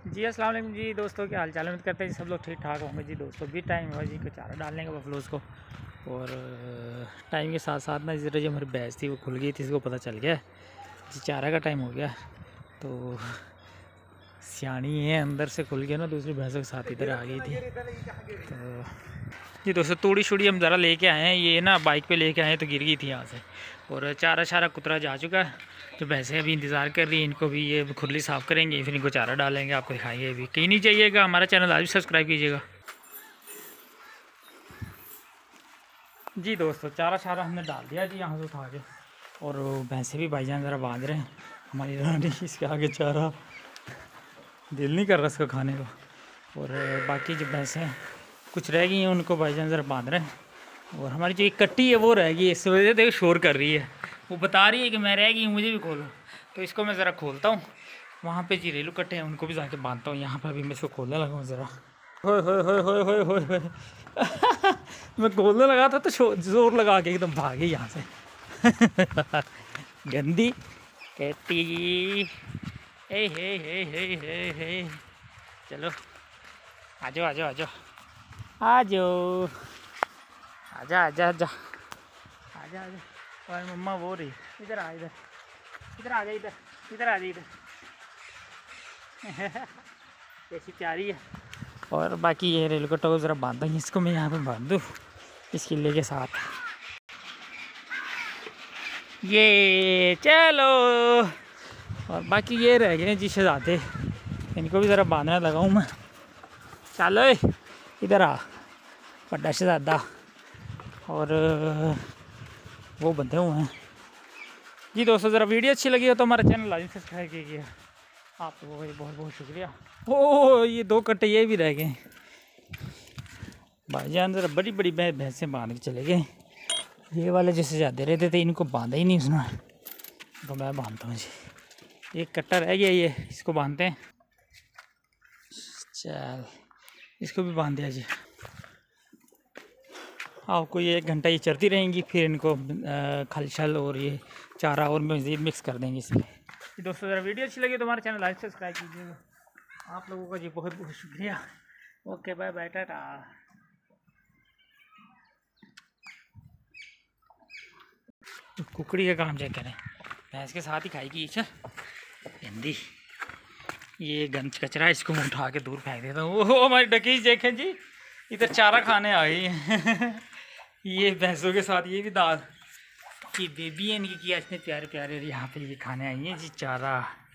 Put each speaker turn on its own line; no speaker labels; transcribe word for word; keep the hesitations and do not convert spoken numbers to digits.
जी अस्सलाम वालेकुम जी दोस्तों, क्या हाल चाल है। उम्मीद करते हैं जी सब लोग ठीक ठाक होंगे। जी दोस्तों भी टाइम हुआ जी को चारा डालने का बफलोज़ को, और टाइम के साथ साथ ना इस तरह जो हमारी भैंस थी वो खुल गई थी, इसको पता चल गया जी चारा का टाइम हो गया। तो सियाणी है, अंदर से खुल गया ना, दूसरी भैंसों के साथ इधर आ गई थी। तो जी दोस्तों तूड़ी शुड़ी हम ज़रा लेके आए हैं, ये ना बाइक पे लेके आए हैं तो गिर गई थी यहाँ से। और चारा शारा कुतरा जा चुका है, तो भैंसें अभी इंतज़ार कर रही हैं, इनको भी ये खुरली साफ़ करेंगे, फिर इनको चारा डालेंगे, आपको दिखाएंगे। भी कहीं नहीं चाहिएगा, हमारा चैनल आज भी सब्सक्राइब कीजिएगा। जी दोस्तों चारा शारा हमने डाल दिया जी यहाँ से उठा के, और भैंसें भी भाईजान ज़रा बांध रहे हैं। हमारी रानी इसके आगे चारा दिल नहीं कर रहा इसको खाने को, और बाकी जो भैंसें कुछ रह गई हैं उनको भाईजान ज़रा बांध रहे हैं। और हमारी जो एक कट्टी है वो रह गई है, इस वजह से देखो शोर कर रही है, वो बता रही है कि मैं रह गई हूँ, मुझे भी खोलो। तो इसको मैं ज़रा खोलता हूँ, वहाँ पे जी रेलू कट्टे हैं उनको भी जाके बांधता हूँ। यहाँ पर अभी मैं इसको खोलने लगा हूँ ज़रा। होए होए होए होए होए होए होए मैं खोलने लगा था तो जोर लगा के एकदम भागे यहाँ से गंदी कट्टी। हे हे हे हे हे हे चलो आ जाओ आ जाओ आ जाओ आ जाओ आजा आजा आजा आजा आजा। और मम्मा वो रही, इधर आ, इधर इधर आ जा, इधर इधर आ जा, इधर कैसी प्यारी है। और बाकी ये रेल कट्टा को ज़रा बांधा ही, इसको मैं यहाँ पे बांध दूँ इस किले के साथ। ये चलो, और बाकी ये रह गए जी शहजादे, इनको भी ज़रा बांधने लगा हूँ मैं। चलो इधर आ बड़ा शहजादा, और वो बंधे हुए हैं। जी दोस्तों ज़रा वीडियो अच्छी लगी हो तो हमारा चैनल लाजमी सब्सक्राइब कीजिए, आप लोगों का बहुत बहुत शुक्रिया। ओ ये दो कट्टे ये भी रह गए भाईजान, ज़रा बड़ी बड़ी भैंसें बांध के चले गए। ये वाले जैसे ज़्यादा रहते थे इनको बांधा ही नहीं उसने, तो मैं बांधता हूँ जी। एक कट्टा रह गया, ये इसको बांधते हैं। चल इसको भी बांध दिया जी। आपको ये एक घंटा ये चरती रहेंगी, फिर इनको खल छल और ये चारा और मज़ीद मिक्स कर देंगे इसमें। दोस्तों ज़रा वीडियो अच्छी लगी तो हमारे चैनल लाइक सब्सक्राइब कीजिएगा, आप लोगों का जी बहुत बहुत शुक्रिया। Okay bye bye tata. कुकड़ी का काम चेक करें, भैंस के साथ ही खाएगी ये हिंदी। ये गंद कचरा इसको मैं उठा के दूर फेंक देता हूँ। वो हमारी डकीज देखें जी, इधर चारा खाने आ गई है ये भैंसों के साथ ये भी दाल की बेबी है इनकी, किया इसने प्यारे प्यारे यहाँ पे ये खाने आई है जी चारा।